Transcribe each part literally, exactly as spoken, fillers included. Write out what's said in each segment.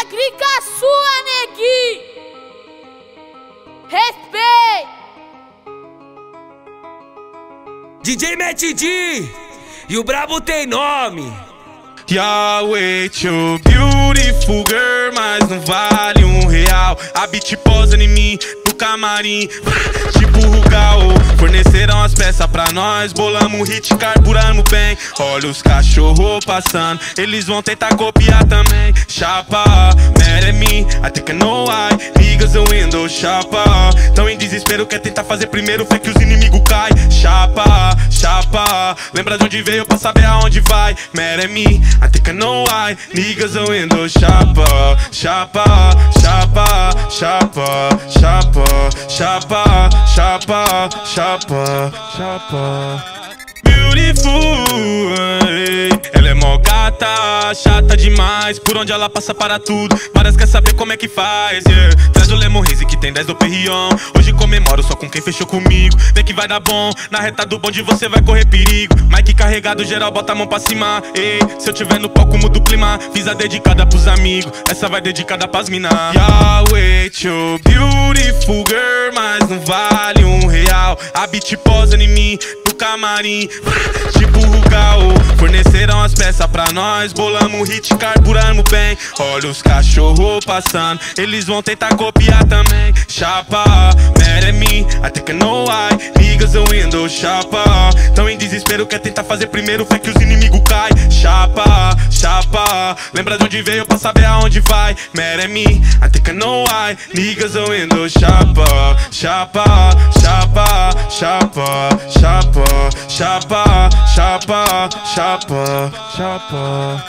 clica sua, negui. Respeito. D J Matt D e o brabo tem nome. Yahweh, too beautiful girl, mas não vale um real. A beat posa em mim, no camarim, tipo Rugal. Forneceram as peças pra nós, bolamos um hit, carburamos bem. Olha os cachorros passando, eles vão tentar copiar também. Chapa, mad at me, I think I know why. Niggas a window, chapa. Tão em desespero, quer tentar fazer primeiro, fé que os inimigos caem. Chapa, chapa, lembra de onde veio pra saber aonde vai. Mad at me, I think I know why. Niggas a window, chapa, chapa, chapa, chapa, chapa, chapa, chapa, chapa, chapa. Beautiful, ela é mó gata, chata demais. Por onde ela passa para tudo, várias quer saber como é que faz, yeah. Traz o Lemon Haze que tem dez do Perrion. Hoje comemoro só com quem fechou comigo. Vê que vai dar bom, na reta do bonde você vai correr perigo. Mike carregado, geral bota a mão pra cima. Ei, se eu tiver no palco mudo o clima. Fiz a dedicada pros amigos, essa vai dedicada pras minas. Yahweh, too beautiful girl, mas não vale um real. A beat posa em mim, no camarim, tipo Rugal. Forneceram as peças pra nós, bolamos um hit, carburamos bem. Olha os cachorros passando, eles vão tentar copiar também. Chapa, mad at me, I think I know why. Niggas a window, chapa. Tão em desespero, quer tentar fazer primeiro, fé que os inimigos caem. Chapa, chapa, lembra de onde veio pra saber aonde vai. Mad at me, I think I know why. Niggas a window, chapa, chapa, chapa, chapa, chapa, chapa, chapa, chapa, chapa.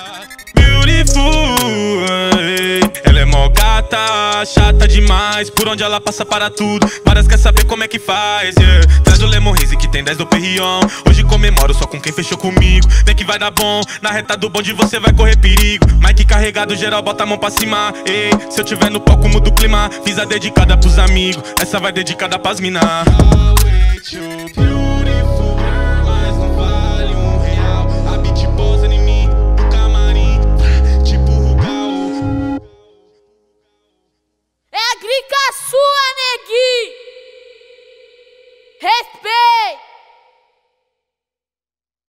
Beautiful, ela é mó gata, chata demais. Por onde ela passa para tudo, várias quer saber como é que faz, yeah. Traz o Lemon Haze que tem dez do Perrion. Hoje comemoro só com quem fechou comigo. Vê que vai dar bom, na reta do bonde você vai correr perigo. Mike carregado, geral bota a mão pra cima. Ei, se eu tiver no palco mudo o clima. Fiz a dedicada pros amigos, essa vai dedicada pras minas.